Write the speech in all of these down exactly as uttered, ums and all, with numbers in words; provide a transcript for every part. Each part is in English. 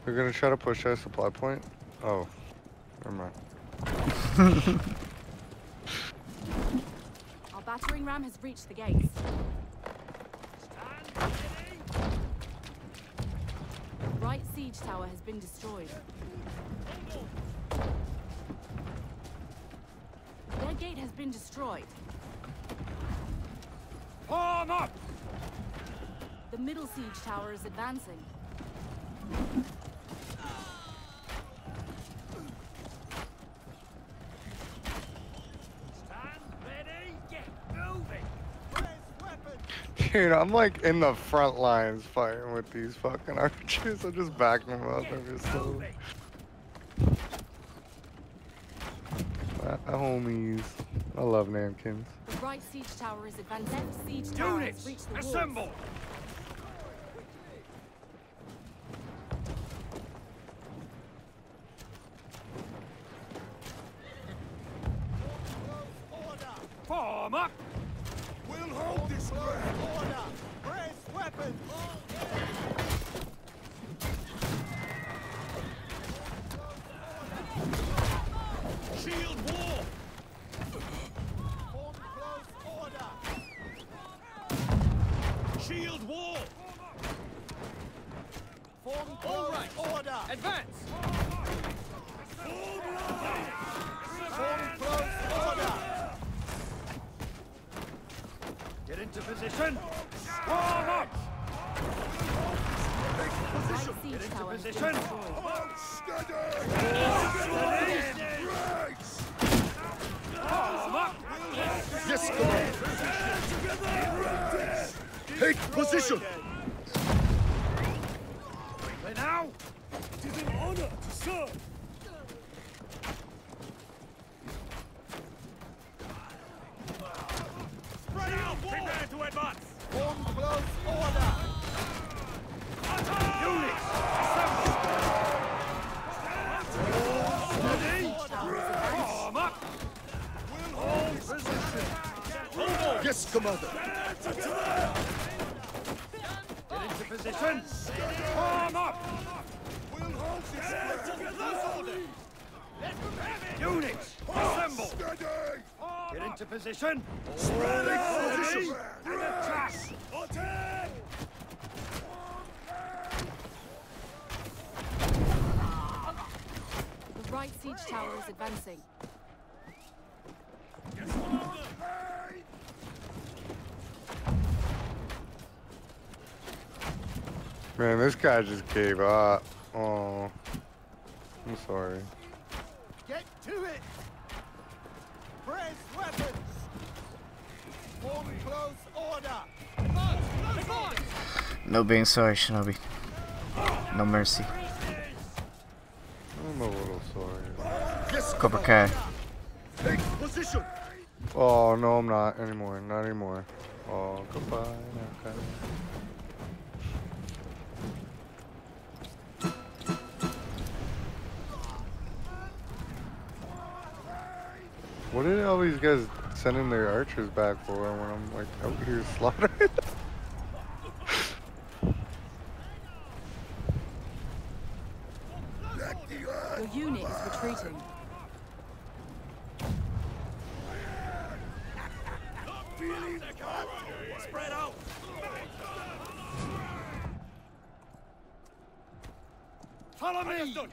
They're gonna try to push our supply point? Oh. Never mind. Our battering ram has reached the gates. The right siege tower has been destroyed. Their gate has been destroyed. Form up! The middle siege tower is advancing. Dude, I'm like in the front lines fighting with these fucking archers. I'm just backing them up every slowly. Uh, homies. I love Namkins. The right siege tower is advancing. Left siege tower Units, has reached the walls. assemble! Form up! We'll hold this ground. Order! Press weapons! Shield wall! Form close order! Shield wall! Form close right. order! Advance! Form close order! Get into position! Form up! Right siege Get into tower has been position! destroyed. Form up! Yes, Commander! Take position! Play now! It is an honor to serve! Spread out! Prepare to advance! Form close order! Units! Assemble! Ready? Form up! We'll hold position! Yes, Commander! Get into position! Form up! We'll hold this ground! Units! Assemble! Get into position! Ready? Position! And attack! Attack! The right siege tower is advancing. Man, this guy just gave up. Oh. I'm sorry. Get to it! Press weapons! Form close order! No being sorry, Shinobi. No mercy. I'm a little sorry. Yes, Cobra Kai. take position! Oh, no, I'm not anymore. Not anymore. Oh, goodbye. Okay. What did all these guys sending their archers back for when I'm like out here slaughtering? Your unit is retreating. Spread out! Follow me! Understood.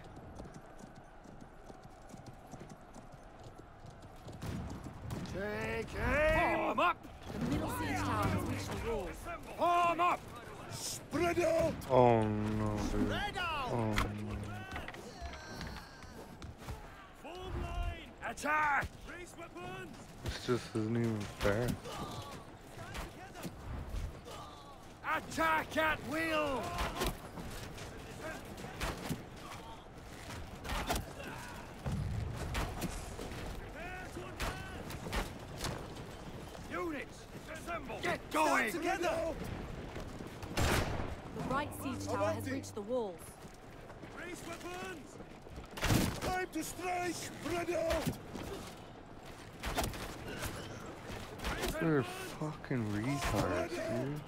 Take Form up! The middle siege tower has reached the walls. Form up! Spread out! Oh no, dude. Oh no. Form line! Attack! Raise weapons! This just isn't even fair. Attack at will! Units, assemble! Get going! Together! The right siege tower has reached the walls. Raise weapons! Time to strike! Spread out! They're fucking retards, dude.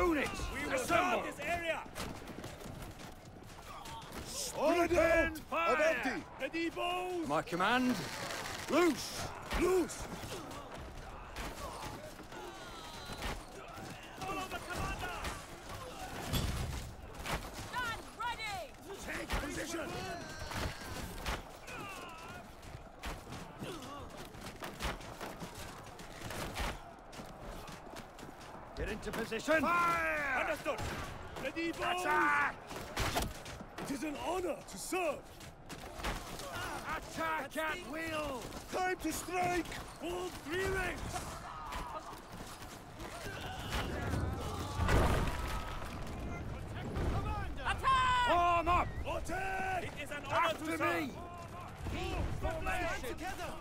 Units, assemble! This area. Spread out! Fire. Ready, bows. My command, loose! Loose. Follow the commander. Stand ready! Take position. Get into position! Fire! Understood. Ready, bows. Attack! It is an honor to serve. Attack at will! Time to strike. Full three ranks. Attack! Form up! Attack. It is an honor After to me! serve. Formation. Together.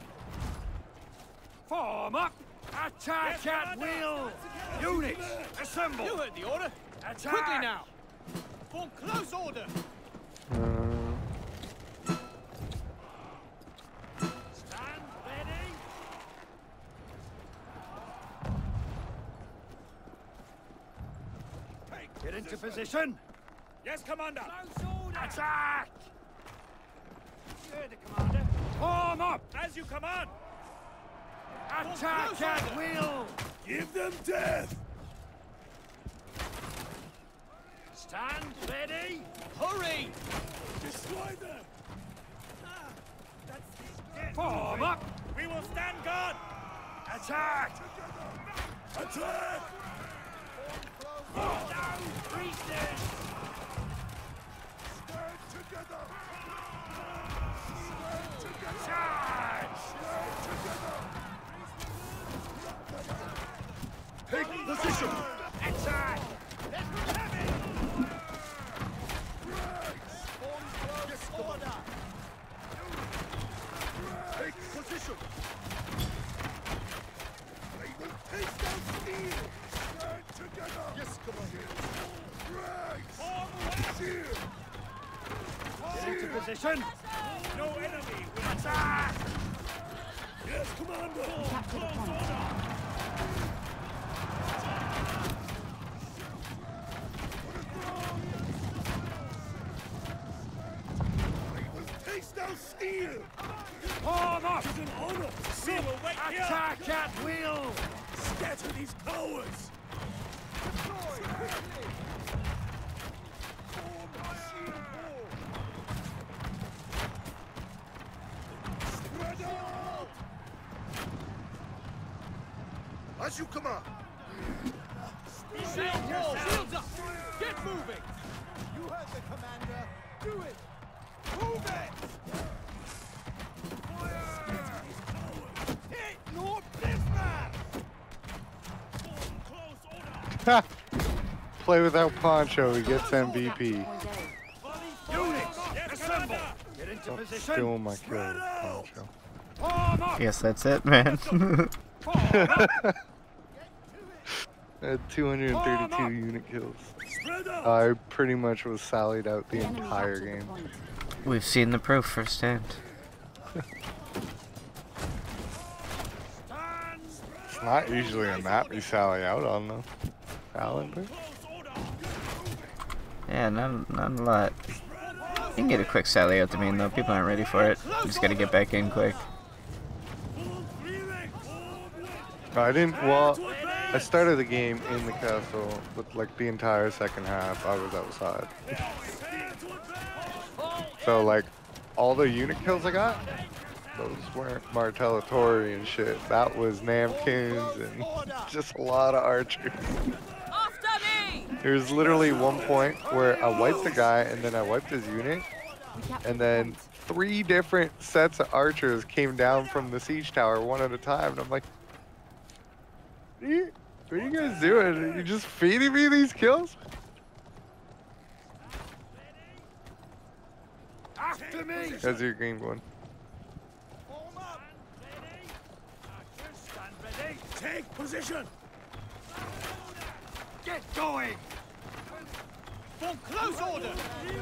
Form up! Attack Yes, at Commander. will! Units, assemble! You heard the order. Attack! Quickly now. Form close order. Uh, Stand ready. Take Get into position! Yes, Commander. Close order. Attack! You heard the commander. Form up! As you command. Attack close at order. will! Give them death. Stand ready! Hurry. Destroy them. Form up! We will stand guard. Attack! Attack. Down, priestess! Stand together. Charge! Take position. Attack! Yes, Commander. Take position. They will taste down steel. Stand together. Yes, Commander. Right. Shield. Get into position! No enemy. Attack! Yes, Commander. Capture the point. They will taste down steel. Form up! It is an honor to serve. We will wait here. Attack at will! Scatter these cowards. Spread out. As you command. Shield wall! Shields up. Get moving. You heard the commander. Do it. Move it. Hit your business. Close order. play without Poncho, he gets M V P. Units, assemble! Get into Stop position! stealing my kills, Poncho. Form up! Yes, that's it, man. Form up! I had two hundred thirty-two unit kills. Spread out. I pretty much was sallied out the The enemy entire captured the game. point. We've seen the proof firsthand. Stand! It's not usually a map you sally out on though. Calendar? Yeah, not, not a lot. You can get a quick sally out to main though. People aren't ready for it. You just gotta get back in quick. I didn't, well, I started the game in the castle, but like the entire second half I was outside. So like, all the unit kills I got, those weren't Martellatory and shit. That was Namkins and just a lot of archers. After me! There's literally one point where I wiped the guy and then I wiped his unit, We captured and the then point. three different sets of archers came down from the siege tower one at a time, and I'm like, what are you, what are you guys doing? Are you just feeding me these kills? After me! That's your green one. Form up. Stand ready. Take position. Get going! Form close order.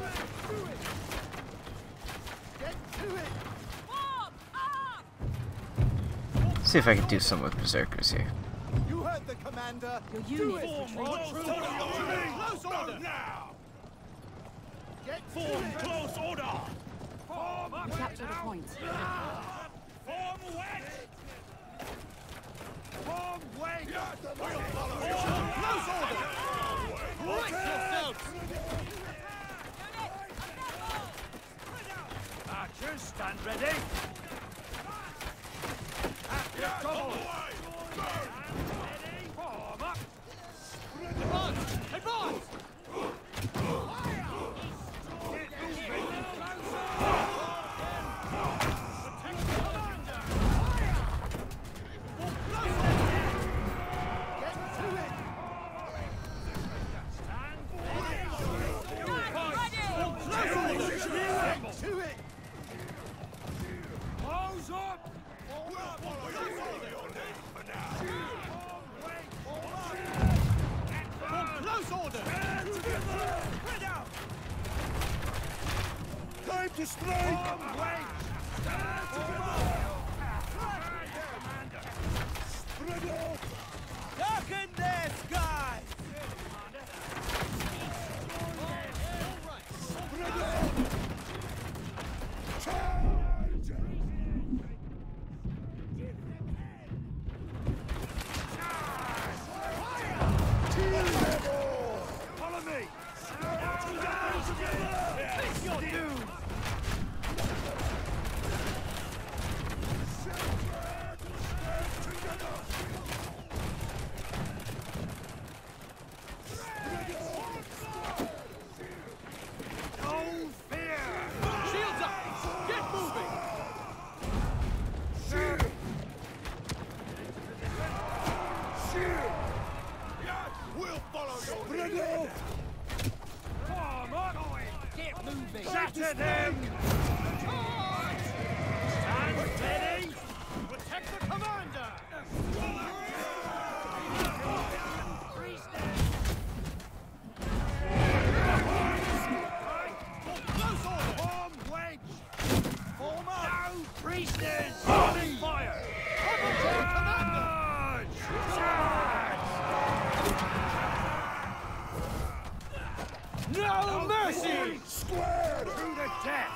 Get to it. Form up! See if I can do something with Berserkers here. You heard the commander. Your Do unit it. is retreating. Close order! Close order. Now! Get Form to it. close order! Form You captured a point. Form wedge! Form wedge! We'll follow you. Close order. Brace yourselves. Archers, stand ready! At your double! Stand ready! Form up! Advance. Advance. Get moving! Protect the commander! Get to it. Stand ready! Close order. Get to it. Close up! Close order. Spread out! Time to strike. Form wedge! Stand together! Commander! Spread out. Darken their skies. Spread out. Charge. Follow me! Face your doom! No fear! Shields up. Get moving. We'll follow you. Spread out. Form up! Get moving. Shatter them! Stand ready! Protect the commander. Freeze them! Close order. Form wedge! Form up. No priestess! Holding fire! Charge! Charge! No mercy. Squared! To the death!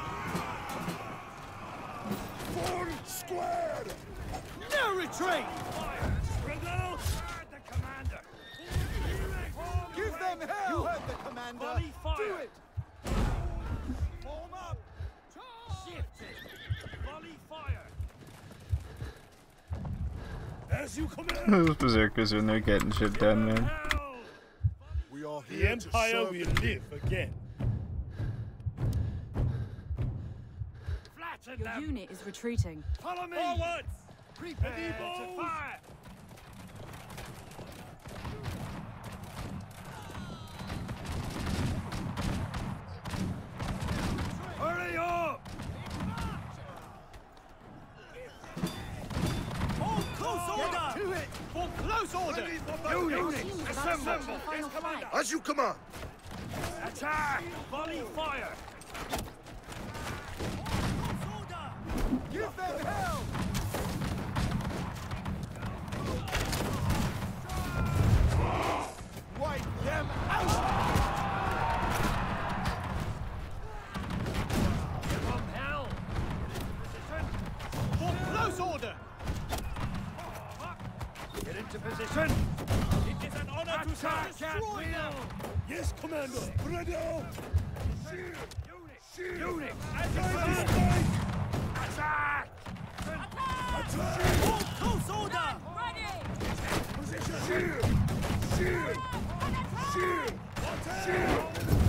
Form squared. No retreat. Fire! Riddle! The commander! Give them hell. You heard the commander. Volley fire. Do it. Form up. Shift it! Volley fire! As you command! Those berserkers when they're getting shit done, man. Hell! We are The Empire will live again. Flatten Your them! unit is retreating. Follow me! Forwards! Prepare to fire! Hurry up! Hold close order. To it. For close order. Units, Team is about to assemble! launch the final flight. As you command. Attack! Volley fire! Give them hell. Wipe them out. From hell! Position! For close order. Get into position! It is an honor to serve at will! Yes, Commander. Spread out. Units! Units! Attack! Attack! For close order. Position. Shield. Shield. Shield. Shield.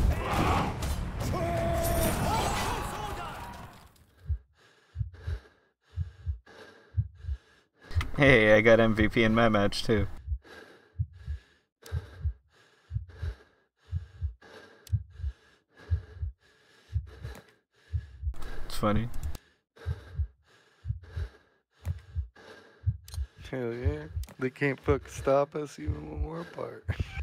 Hey, I got M V P in my match too. It's funny. Hell yeah. They can't fucking stop us even when we're apart.